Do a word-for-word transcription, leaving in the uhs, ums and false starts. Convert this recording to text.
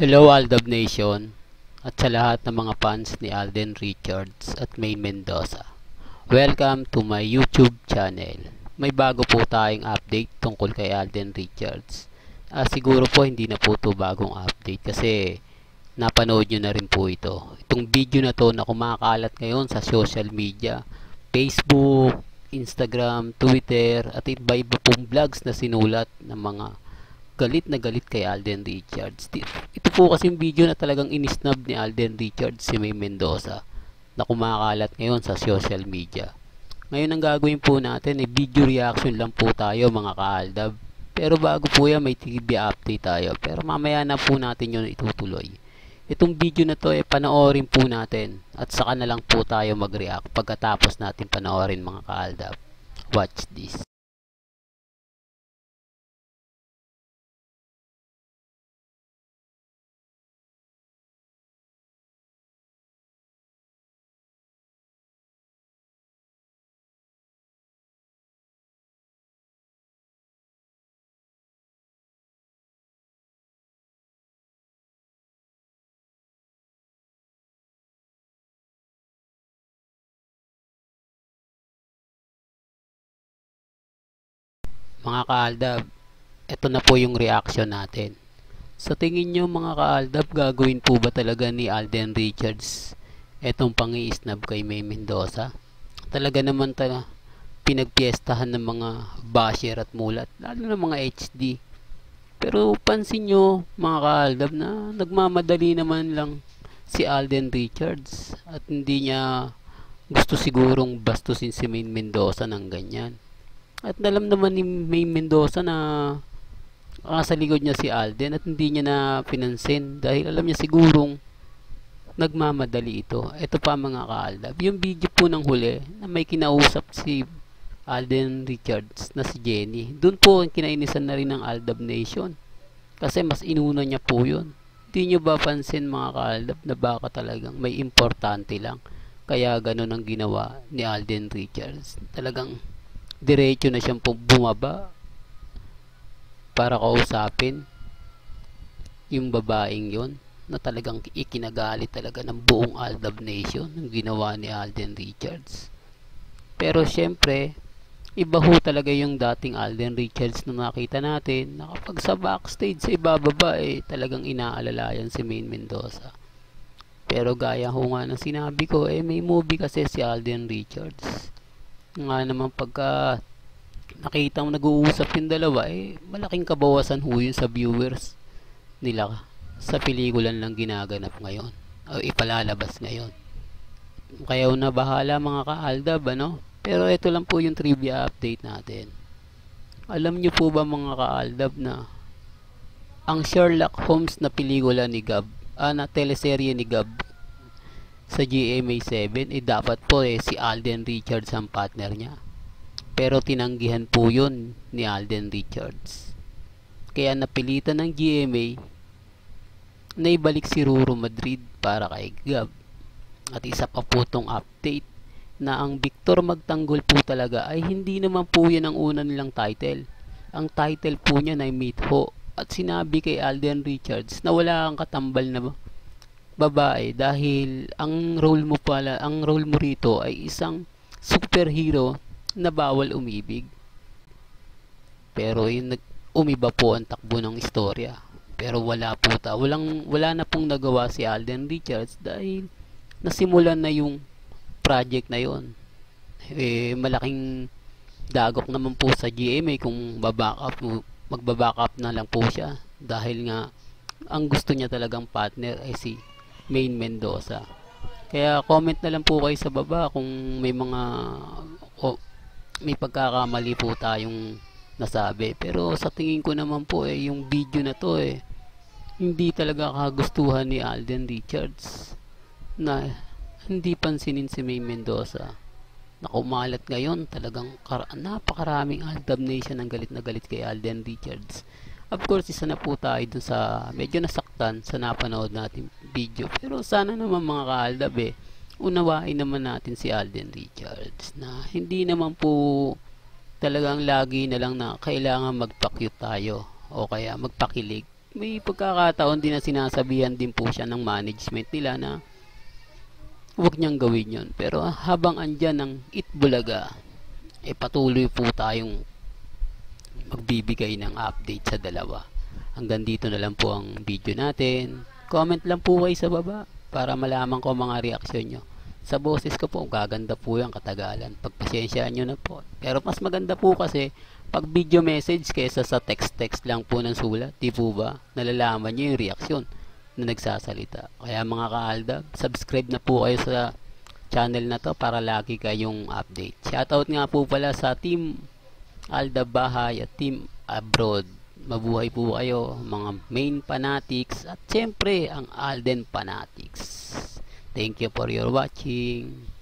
Hello Aldab Nation at sa lahat ng mga fans ni Alden Richards at May Mendoza. Welcome to my YouTube channel. May bago po tayong update tungkol kay Alden Richards. Ah, siguro po hindi na po ito bagong update kasi napanood nyo na rin po ito. Itong video na to na kumakalat ngayon sa social media, Facebook, Instagram, Twitter at iba-iba pong vlogs na sinulat ng mga galit na galit kay Alden Richards. Ito po kasi yung video na talagang inisnab ni Alden Richards si May Mendoza na kumakalat ngayon sa social media. Ngayon ang gagawin po natin ay video reaction lang po tayo mga ka-Aldab. Pero bago po yan may T V update tayo. Pero mamaya na po natin yun itutuloy. Itong video na to ay panoorin po natin at saka na lang po tayo mag-react pagkatapos natin panoorin mga ka-Aldab. Watch this. Mga ka-Aldab, ito na po yung reaction natin. Sa tingin nyo mga ka-Aldab, gagawin po ba talaga ni Alden Richards etong pangi-snub kay May Mendoza? Talaga naman talaga pinagpiestahan ng mga basher at mulat, lalo na mga H D. Pero pansin nyo mga ka-Aldab na nagmamadali naman lang si Alden Richards at hindi niya gusto sigurong bastusin si May Mendoza ng ganyan. At alam naman ni May Mendoza na nasa likod niya si Alden at hindi niya na pinansin dahil alam niya sigurong nagmamadali ito. Ito pa mga ka-Aldab, yung video po ng huli na may kinausap si Alden Richards na si Jenny. Doon po ang kinainisan na rin ng Aldab Nation kasi mas inuna niya po yun. Hindi niyo ba pansin mga ka-Aldab na baka talagang may importante lang kaya ganun ang ginawa ni Alden Richards. Talagang diretso na siyang bumaba para kausapin yung babaeng yon na talagang ikinagalit talaga ng buong Aldab Nation ng ginawa ni Alden Richards. Pero syempre iba ho talaga yung dating Alden Richards na nakita natin na kapag sa backstage sa ibababa eh talagang inaalalayan si May Mendoza. Pero gaya ho nga ng sinabi ko eh may movie kasi si Alden Richards nga naman pagka nakita mo nag-uusap yung dalawa eh malaking kabawasan ho yun sa viewers nila sa pelikulan lang ginaganap ngayon o ipalalabas ngayon. Kaya na bahala mga ka-Aldab ano? Pero ito lang po yung trivia update natin. Alam nyo po ba mga ka-Aldab na ang Sherlock Holmes na pelikula ni Gab ah, na teleserye ni Gab sa G M A seven eh dapat po eh si Alden Richards ang partner niya. Pero tinanggihan po yun ni Alden Richards. Kaya napilitan ng G M A na ibalik si Ruro Madrid para kay Gab. At isa pa po tong update na ang Victor Magtanggol po talaga ay hindi naman po yan ang una nilang title. Ang title po niya ay Mitho. At sinabi kay Alden Richards na wala kang katambal na babae dahil ang role mo pala, ang role mo rito ay isang superhero na bawal umibig. Pero yung nag umiba po ang takbo ng istorya. Pero wala po ta, walang wala na pong nagawa si Alden Richards dahil nasimulan na yung project na yon. Eh malaking dagok naman po sa G M A kung baback up, magbaback up na lang po siya dahil nga ang gusto niya talagang partner ay si May Mendoza. Kaya comment na lang po kayo sa baba kung may mga o, may pagkakamali po tayong nasabi. Pero sa tingin ko naman po eh yung video na to eh hindi talaga kagustuhan ni Alden Richards na hindi pansinin si May Mendoza na kumalat ngayon. Talagang napakaraming Aldab Nation ang galit na galit kay Alden Richards. Of course, isa na po tayo dun sa medyo nasaktan sa napanood natin video. Pero sana naman mga ka-Aldab eh, unawain naman natin si Alden Richards na hindi naman po talagang lagi na lang na kailangan magpa-cute tayo o kaya magpakilig may pagkakataon din na sinasabihan din po siya ng management nila na huwag niyang gawin yon. Pero habang andyan ang Itbulaga, eh patuloy po tayong magbibigay ng update sa dalawa. Hanggang dito na lang po ang video natin. Comment lang po kayo sa baba para malaman ko mga reaksyon nyo. Sa boses ko po, gaganda po yung katagalan. Pagpasensyaan nyo na po. Pero mas maganda po kasi pag video message kesa sa text-text lang po ng sulat. Di po ba? Nalalaman nyo yung reaksyon na nagsasalita. Kaya mga ka-Aldab, subscribe na po kayo sa channel na to para lagi kayong update. Shoutout nga po pala sa Team Aldab Bahay at Team Abroad. Mabuhay po kayo mga main fanatics at syempre ang Alden fanatics. Thank you for your watching.